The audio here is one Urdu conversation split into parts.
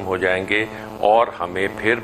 ہو جائیں گے اور ہمیں پھر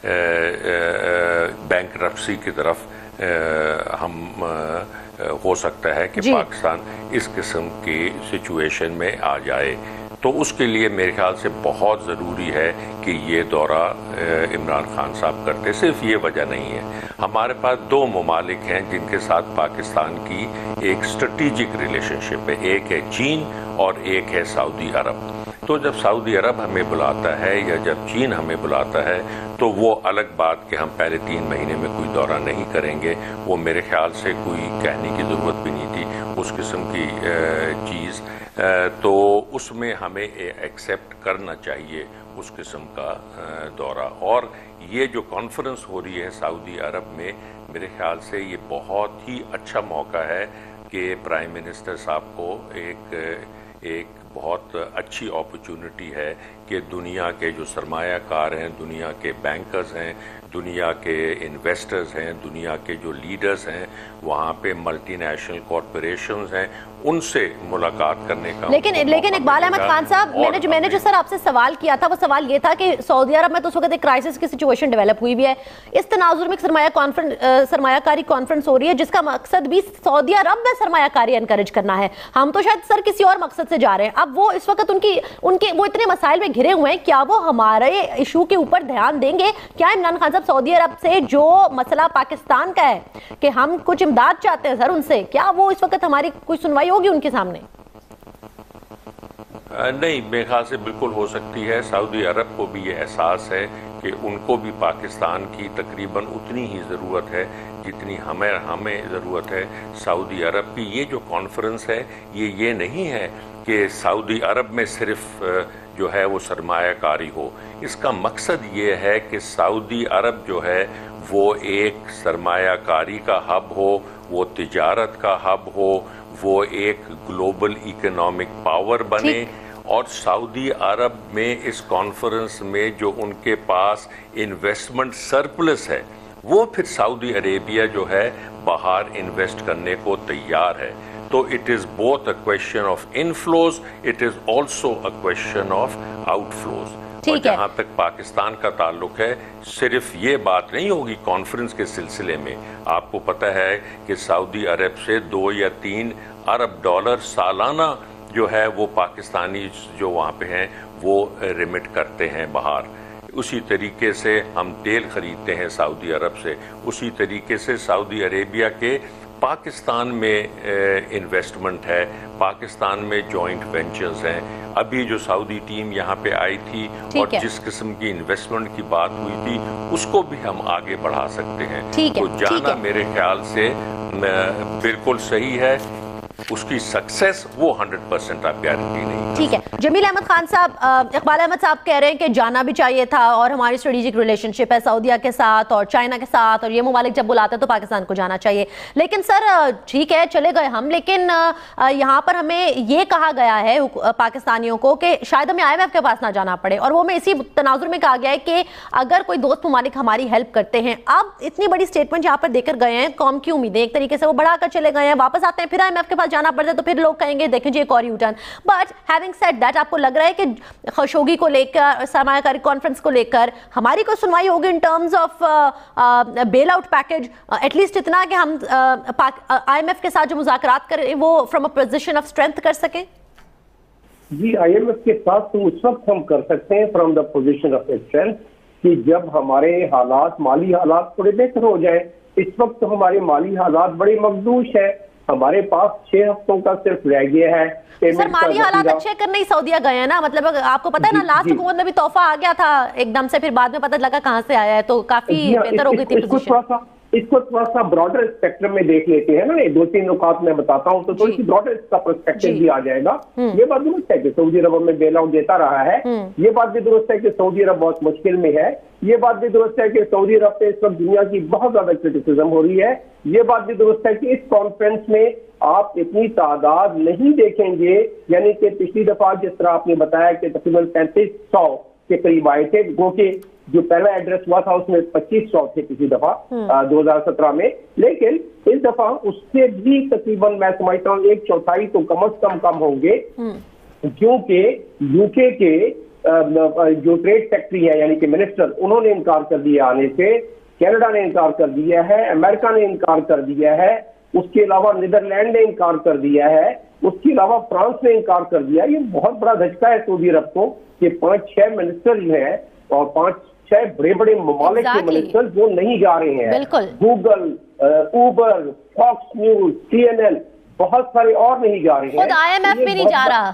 بینکرپسی کی طرف ہم ہو سکتا ہے کہ پاکستان اس قسم کی سچویشن میں آ جائے. تو اس کے لیے میرے خیال سے بہت ضروری ہے کہ یہ دورہ عمران خان صاحب کرتے. صرف یہ وجہ نہیں ہے, ہمارے پاس 2 ممالک ہیں جن کے ساتھ پاکستان کی ایک اسٹریٹجک ریلیشن شپ ہے, ایک ہے چین اور ایک ہے سعودی عرب. تو جب سعودی عرب ہمیں بلاتا ہے یا جب چین ہمیں بلاتا ہے تو وہ الگ بات کہ ہم پہلے 3 مہینے میں کوئی دورہ نہیں کریں گے, وہ میرے خیال سے کوئی کہنے کی ضرورت بھی نہیں تھی اس قسم کی چیز. تو اس میں ہمیں ایکسیپٹ کرنا چاہیے اس قسم کا دورہ. اور یہ جو کانفرنس ہو رہی ہے سعودی عرب میں, میرے خیال سے یہ بہت ہی اچھا موقع ہے کہ پرائم منسٹر صاحب کو ایک بہت اچھی اپرچونٹی ہے کہ دنیا کے جو سرمایہ کار ہیں, دنیا کے بینکرز ہیں, دنیا کے انویسٹرز ہیں, دنیا کے جو لیڈرز ہیں, وہاں پہ ملٹی نیشنل کارپوریشنز ہیں, ان سے ملاقات کرنے کا. لیکن اقبال احمد خان صاحب, میں نے جو سر آپ سے سوال کیا تھا وہ سوال یہ تھا کہ سعودی عرب میں تو اس وقت ایک کرائسس کی سچویشن ڈیولپ ہوئی بھی ہے, اس تناظر میں سرمایہ کاری کانفرنس ہو رہی ہے جس کا مقصد بھی سعودی عرب میں سرمایہ کاری انکریج کرنا ہے. ہم تو شاید سر کسی اور مقصد سے جا رہے ہیں. اب وہ اس وقت ان کے وہ اتنے مسائل میں گھرے ہوئے ہیں, کیا وہ ہمارے ایشو کے اوپر دھیان دیں گے؟ کیا عمران خان صاحب سعودی عرب سے جو مسئلہ پاکستان کا ہے کہ ہم کچھ امداد چاہتے ہیں سر ان سے, کیا وہ اس وقت ہماری کوئی سنوائی ہوگی ان کے سامنے؟ نہیں, میرے خیال سے بالکل ہو سکتی ہے. سعودی عرب کو بھی یہ احساس ہے کہ ان کو بھی پاکستان کی تقریباً اتنی ہی ضرورت ہے جتنی ہمیں ضرورت ہے سعودی عرب کی. یہ جو کانفرنس ہے یہ نہیں ہے کہ سعودی عرب میں صرف جو ہے وہ سرمایہ کاری ہو. اس کا مقصد یہ ہے کہ سعودی عرب جو ہے وہ ایک سرمایہ کاری کا ہب ہو, وہ تجارت کا ہب ہو, وہ ایک گلوبل اکنامک پاور بنے. اور سعودی عرب میں اس کانفرنس میں جو ان کے پاس انویسٹمنٹ سرپلس ہے وہ پھر سعودی عربیہ جو ہے باہر انویسٹ کرنے کو تیار ہے. تو it is both a question of inflows, it is also a question of outflows. اور جہاں تک پاکستان کا تعلق ہے, صرف یہ بات نہیں ہوگی کانفرنس کے سلسلے میں. آپ کو پتہ ہے کہ سعودی عرب سے 2 یا 3 ارب ڈالر سالانہ جو ہے وہ پاکستانی جو وہاں پہ ہیں وہ ریمٹ کرتے ہیں باہر. اسی طریقے سے ہم تیل خریدتے ہیں سعودی عرب سے, اسی طریقے سے سعودی عربیہ کے پاکستان میں انویسٹمنٹ ہے, پاکستان میں جوائنٹ وینچرز ہیں. ابھی جو سعودی ٹیم یہاں پہ آئی تھی اور جس قسم کی انویسٹمنٹ کی بات ہوئی تھی اس کو بھی ہم آگے بڑھا سکتے ہیں. تو جانا میرے خیال سے بالکل صحیح ہے. اس کی سکسیس وہ 100% آپ گارنٹی نہیں. ٹھیک ہے. جمیل احمد خان صاحب, اقبال احمد صاحب کہہ رہے ہیں کہ جانا بھی چاہیے تھا اور ہماری اسٹریٹجک ریلیشن شپ ہے سعودیہ کے ساتھ اور چائنا کے ساتھ, اور یہ ممالک جب بلاتے ہیں تو پاکستان کو جانا چاہیے. لیکن سر ٹھیک ہے چلے گئے ہم, لیکن یہاں پر ہمیں یہ کہا گیا ہے پاکستانیوں کو کہ شاید ہمیں IMF کے پاس نہ جانا پڑے, اور وہ میں اسی تناظر میں کہا گیا ہے کہ اگر کوئی دوست ممالک ہماری ہیلپ کرتے ہیں. اب اتنی بڑی اسٹیٹمنٹ یہاں پر دے کر گئے ہیں, قوم کی امیدیں ایک طریقے سے وہ بڑھا کر چلے گئے ہیں, واپس آتے ہیں پھر IMF کے پاس جانا پڑتا ہے تو پھر لوگ کہیں گے دیکھیں جی ایک اور U turn. But having said that, آپ کو لگ رہا ہے کہ خشوگی کو لے کر, سرمایہ کاری کانفرنس کو لے کر ہماری کوئی سنوائی ہوگی in terms of bail out package, at least اتنا کہ ہم IMF کے ساتھ جو مذاکرات کریں وہ from a position of strength کر سکیں؟ جی IMF کے ساتھ تو اس وقت ہم کر سکتے ہیں from the position of strength کہ جب ہمارے حالات, مالی حالات تھوڑے بہتر ہو جائیں. اس وقت تو ہمارے مالی حالات بڑے مخدوش ہیں, ہمارے پاس 6 ہفتوں کا صرف رہ گیا ہے. سر مالی حالات اچھے کرنے ہی سعودیہ گئے ہیں نا, مطلب آپ کو پتہ ہے نا لاسٹ حکومت میں بھی تحفہ آ گیا تھا ایک دم سے, پھر بعد میں پتہ لگا کہاں سے آیا ہے, تو کافی بہتر ہو گئی تھی پوزیشن. اس کو تھوڑا سا براڈر اسپیکٹرم میں دیکھ لیتے ہیں نا, 2-3 نکات میں بتاتا ہوں تو تھوڑی سی براڈر اس کا پرسپیکٹو بھی آ جائے گا. یہ بات درست ہے کہ سعودی عرب میں بیل آؤٹ دیتا رہا ہے, یہ بات بھی درست ہے کہ سعودی عرب بہت مشکل میں ہے, یہ بات بھی درست ہے کہ سعودی عرب پہ اس وقت دنیا کی بہت زیادہ کرٹیسزم ہو رہی ہے, یہ بات بھی درست ہے کہ اس کانفرنس میں آپ اتنی تعداد نہیں دیکھیں گے, یعنی کہ پچھلی دفعہ جس طرح آپ نے بتایا کہ تقریباً 3500 کے قریب آئے تھے, گو کہ جو پہلا ایڈریس ہوا تھا اس میں 2500 تھے پچھلی دفعہ 2017 میں, لیکن اس دفعہ اس سے بھی تقریباً میں سمجھتا ہوں 1/4 تو کم از کم ہوں گے, کیونکہ UK کے جو ٹریڈ سیکٹری ہے یعنی کہ منسٹر انہوں نے انکار کر دیا آنے سے, کینیڈا نے انکار کر دیا ہے, امریکہ نے انکار کر دیا ہے, اس کے علاوہ نیدرلینڈ نے انکار کر دیا ہے, اس کے علاوہ فرانس نے انکار کر دیا. یہ بہت بڑا دھچکا ہے سعودی عرب کو کہ 5-6 منسٹر جو ہیں اور 5-6 بڑے بڑے ممالک کے منسٹر وہ نہیں جا رہے ہیں. Google, Uber, Fox News, CNN, بہت سارے اور نہیں جا رہے ہیں. خود IMF بھی نہیں جا رہا,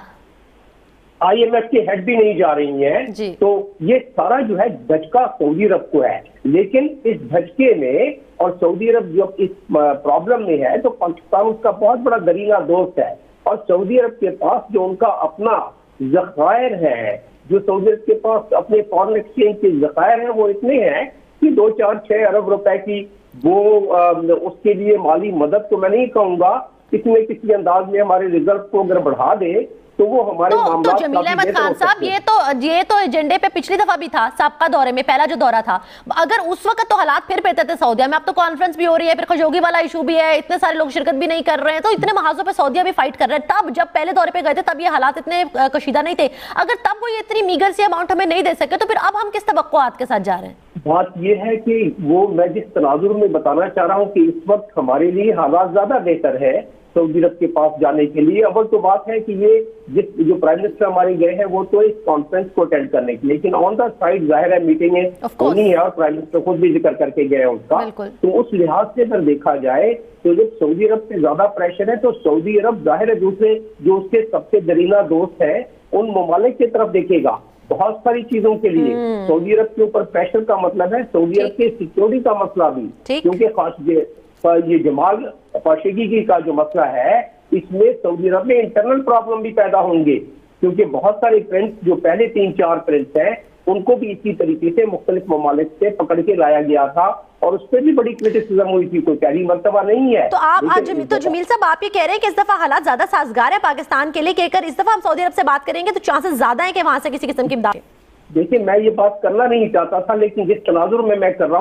IMF کے ہیڈ بھی نہیں جا رہی ہیں. تو یہ سارا جو ہے دھچکا سعودی عرب کو ہے. لیکن اس دھچکے میں اور سعودی عرب جو اس پرابلم میں ہے تو پاکستان اس کا بہت بڑا درینہ دوست ہے. اور سعودی عرب کے پاس جو ان کا اپنا ذخائر ہے, جو سعودی عرب کے پاس اپنے فارن ایکسچینج کے ذخائر ہیں وہ اتنے ہیں کہ 2-4-6 ارب روپے کی وہ اس کے لیے مالی مدد تو میں نہیں کہوں گا, کسی انداز میں ہمارے ریزرو کو اگر بڑھا دے تو وہ ہمارے تو جمیل احمد خان صاحب یہ تو ایجنڈے پہ پچھلی دفعہ بھی تھا, سابقہ دورے میں پہلا جو دورہ تھا, اگر اس وقت تو حالات پھر بہتر تھے سعودیہ میں. اب تو کانفرنس بھی ہو رہی ہے, پھر خشوگی والا ایشو بھی ہے, اتنے سارے لوگ شرکت بھی نہیں کر رہے ہیں, تو اتنے محاذوں پہ سعودیہ بھی فائٹ کر رہے ہیں. تب جب پہلے دورے پہ گئے تھے تب یہ حالات اتنے کشیدہ نہیں تھے. اگر تب وہ یہ اتنی میگر سی اماؤنٹ ہمیں نہیں دے سکے تو پھر اب ہم کس توقعات کے ساتھ جا رہے ہیں؟ بات یہ ہے کہ وہ میں جس تناظر میں بتانا چاہ رہا ہوں کہ اس وقت ہمارے لیے حالات زیادہ بہتر ہے سعودی عرب کے پاس جانے کے لیے. اول تو بات ہے کہ یہ جو پرائم منسٹر ہمارے گئے ہیں وہ تو اس کانفرنس کو اٹینڈ کرنے کی, لیکن آن دا سائڈ ظاہر ہے میٹنگیں ہونی ہے اور پرائم منسٹر خود بھی ذکر کر کے گئے ہیں اس کا. تو اس لحاظ سے اگر دیکھا جائے تو جب سعودی عرب پہ زیادہ پریشر ہے تو سعودی عرب ظاہر ہے دوسرے جو اس کے سب سے درینہ دوست ہیں ان ممالک کی طرف دیکھے گا بہت ساری چیزوں کے لیے. سعودی عرب کے اوپر پریشر کا مطلب ہے سعودی عرب کے سیکیورٹی کا مسئلہ بھی, کیونکہ یہ جمال خاشقجی کا جو مسئلہ ہے اس میں سعودی عرب میں انٹرنل پرابلم بھی پیدا ہوں گے, کیونکہ بہت سارے پرنس جو پہلے 3-4 پرنس ہیں ان کو بھی اسی طریقے سے مختلف ممالک سے پکڑ کے لایا گیا تھا اور اس پہ بھی بڑی کرٹیسزم ہوئی تھی, کوئی پہلی مرتبہ نہیں ہے. تو جمیل صاحب آپ یہ کہہ رہے ہیں کہ اس دفعہ حالات زیادہ سازگار ہے پاکستان کے لیے کہ اگر اس دفعہ ہم سعودی عرب سے بات کریں گے تو چانسز زیادہ ہیں کہ وہاں سے کسی قسم کی امداد. دیکھیں میں یہ بات کرنا نہیں چاہتا تھا, لیکن جس تناظر میں کر رہا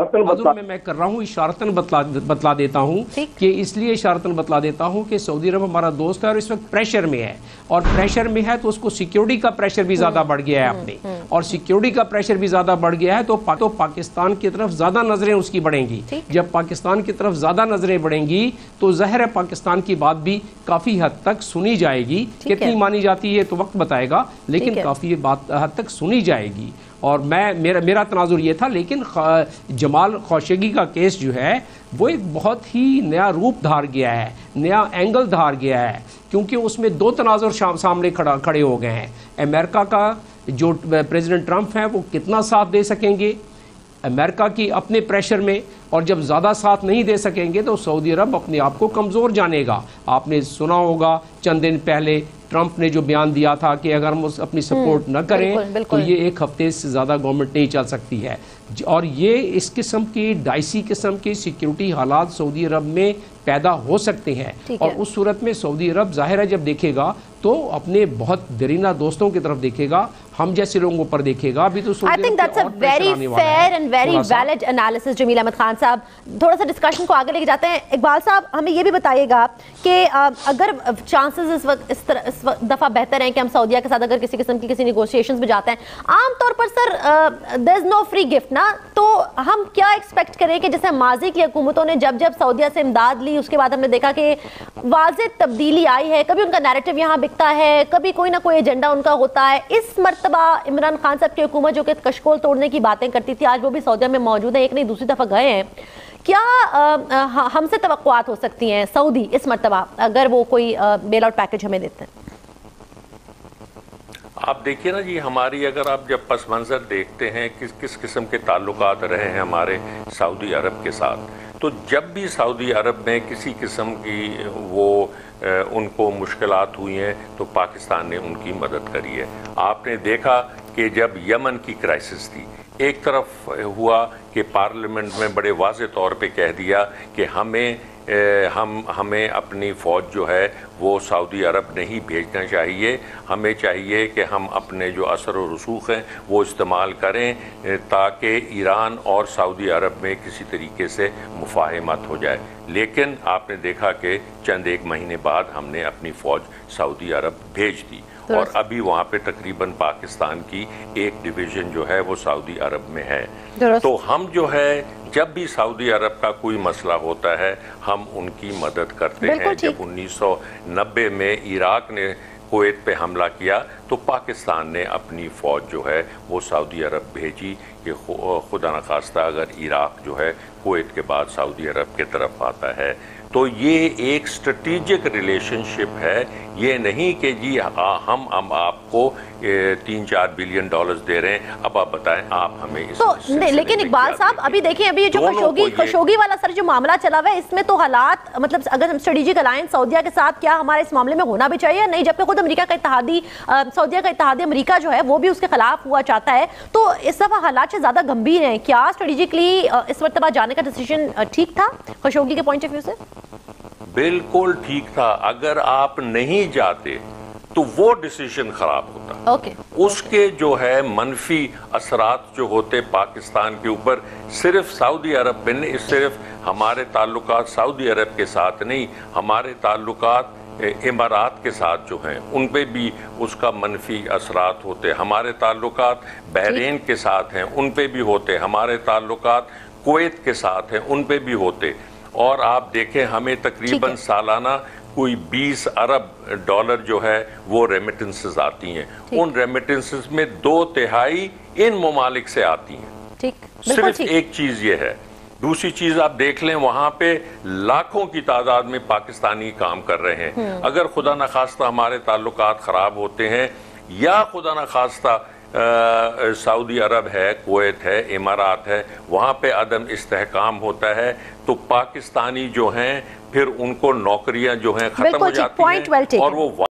ہوں اشارتاً بتلا دیتا ہوں کہ اس لیے اشارتاً بتلا دیتا ہوں کہ سعودی عرب ہمارا دوست ہے اور اس وقت پریشر میں ہے, اور پریشر میں ہے تو اس کو سیکیورٹی کا پریشر بھی زیادہ بڑھ گیا ہے اپنے, اور سیکیورٹی کا پریشر بھی زیادہ بڑھ گیا ہے تو پاکستان کی طرف زیادہ نظریں اس کی بڑھیں گی. جب پاکستان کی طرف زیادہ نظریں بڑھیں گی تو ظاہر ہے پاکستان کی بات بھی کافی حد تک سنی جائے گی. کتنی مانی جاتی ہے تو وقت بتائے گا, لیکن کافی حد تک سنی جائے گی. اور میرا تناظر یہ تھا. لیکن جمال خاشقجی کا کیس جو ہے وہ ایک بہت ہی نیا روپ دھار گیا ہے, نیا اینگل دھار گیا ہے, کیونکہ اس میں 2 تناظر سامنے کھڑے ہو گئے ہیں. امریکہ کا جو پریزیڈنٹ ٹرمپ ہیں وہ کتنا ساتھ دے سکیں گے امریکہ کی اپنے پریشر میں, اور جب زیادہ ساتھ نہیں دے سکیں گے تو سعودی عرب اپنے آپ کو کمزور جانے گا. آپ نے سنا ہوگا چند دن پہلے ٹرمپ نے جو بیان دیا تھا کہ اگر ہم اپنی سپورٹ نہ کریں تو یہ 1 ہفتے سے زیادہ گورنمنٹ نہیں چل سکتی ہے. اور یہ اس قسم کی ڈائسی قسم کی سیکیورٹی حالات سعودی عرب میں پیدا ہو سکتے ہیں, اور اس صورت میں سعودی عرب ظاہر ہے جب دیکھے گا تو اپنے بہت درینہ دوستوں کی طرف دیکھے گا, ہم جیسے لوگوں پر دیکھے گا. ابھی تو I think that's a very fair and very valid analysis جمیل احمد خان صاحب. تھوڑا سا ڈسکشن کو آگے لے کے جاتے ہیں. اقبال صاحب ہمیں یہ بھی بتائیے گا کہ اگر چانسز اس دفعہ بہتر ہیں کہ ہم سعودیہ کے ساتھ اگر کسی قسم کی کسی نیگوشیشنز میں جاتے ہیں, عام طور پر سر there is no free gift نا, تو ہم کیا ایکسپیکٹ کریں کہ جیسے ماضی کی حکومتوں نے جب سعودیہ سے امداد لی اس کے بعد ہم نے دیکھا کہ واضح تبدیلی آئی ہے, کبھی ان کا نیریٹو یہاں بکتا ہے, کبھی کوئی نہ کوئی ایجنڈا ان کا ہوتا ہے. اس مرتبہ عمران خان صاحب کی حکومت جو کہ کشکول توڑنے کی باتیں کرتی تھی آج وہ بھی سعودیہ میں موجود ہے, ایک نہیں دوسری دفعہ گئے ہیں. کیا ہم سے توقعات ہو سکتی ہیں سعودی اس مرتبہ اگر وہ کوئی بیل آؤٹ پیکج ہمیں دیتے ہیں؟ آپ دیکھیے نا جی, ہماری اگر آپ جب پس منظر دیکھتے ہیں کس قسم کے تعلقات رہے ہیں ہمارے سعودی عرب کے ساتھ, تو جب بھی سعودی عرب میں کسی قسم کی ان کو مشکلات ہوئی ہیں تو پاکستان نے ان کی مدد کری ہے. آپ نے دیکھا کہ جب یمن کی کرائسس تھی, ایک طرف ہوا کہ پارلیمنٹ میں بڑے واضح طور پہ کہہ دیا کہ ہمیں ہمیں اپنی فوج جو ہے وہ سعودی عرب نہیں بھیجنا چاہیے. ہمیں چاہیے کہ ہم اپنے جو اثر و رسوخ ہیں وہ استعمال کریں تاکہ ایران اور سعودی عرب میں کسی طریقے سے مفاہمت ہو جائے. لیکن آپ نے دیکھا کہ چند ایک مہینے بعد ہم نے اپنی فوج سعودی عرب بھیج دی اور ابھی وہاں پہ تقریباً پاکستان کی ایک ڈویژن جو ہے وہ سعودی عرب میں ہے. تو ہم جو ہے جب بھی سعودی عرب کا کوئی مسئلہ ہوتا ہے ہم ان کی مدد کرتے ہیں. جب 1990 میں عراق نے کویت پہ حملہ کیا تو پاکستان نے اپنی فوج جو ہے وہ سعودی عرب بھیجی کہ خدا نخواستہ اگر عراق جو ہے کویت کے بعد سعودی عرب کے طرف آتا ہے. تو یہ ایک اسٹریٹجک ریلیشن شپ ہے. یہ نہیں کہ جی ہم آپ کو 3-4 بلین ڈالرز دے رہے ہیں, اب آپ بتائیں آپ ہمیں اس تو لیکن اقبال صاحب ابھی دیکھیں ابھی جو خشوگی والا سر جو معاملہ چلا ہوا ہے اس میں تو حالات مطلب اگر ہم اسٹریٹجک الائنس سعودیہ کے ساتھ کیا ہمارے اس معاملے میں ہونا بھی چاہیے نہیں, جبکہ خود امریکہ کا اتحادی سعودیہ کا اتحادی امریکہ جو ہے وہ بھی اس کے خلاف ہوا چاہتا ہے. تو اس دفعہ حالات سے زیادہ گمبھیر ہیں. کیا اسٹریٹجکلی اس مرتبہ جانے کا ڈیسیژن ٹھیک تھا خشوگی کے پوائنٹ آف ویو سے؟ بالکل ٹھیک تھا. اگر آپ نہیں جاتے تو وہ ڈیسیژن خراب ہوتا. اس کے جو ہے منفی اثرات جو ہوتے پاکستان کے اوپر صرف سعودی عرب میں صرف ہمارے تعلقات سعودی عرب کے ساتھ نہیں, ہمارے تعلقات امارات کے ساتھ جو ہیں ان پہ بھی اس کا منفی اثرات ہوتے. ہمارے تعلقات بحرین کے ساتھ ہیں ان پہ بھی ہوتے. ہمارے تعلقات کویت کے ساتھ ہیں ان پہ بھی ہوتے. اور آپ دیکھیں ہمیں تقریباً سالانہ کوئی 20 ارب ڈالر جو ہے وہ ریمیٹنسز آتی ہیں. ان ریمیٹنسز میں 2/3 ان ممالک سے آتی ہیں. صرف ایک چیز یہ ہے. دوسری چیز آپ دیکھ لیں وہاں پہ لاکھوں کی تعداد میں پاکستانی کام کر رہے ہیں. اگر خدا نخواستہ ہمارے تعلقات خراب ہوتے ہیں یا خدا نخواستہ سعودی عرب ہے, کویت ہے, امارات ہے, وہاں پہ عدم استحکام ہوتا ہے تو پاکستانی جو ہیں پھر ان کو نوکریاں جو ہیں ختم ہو جاتی ہیں اور وہ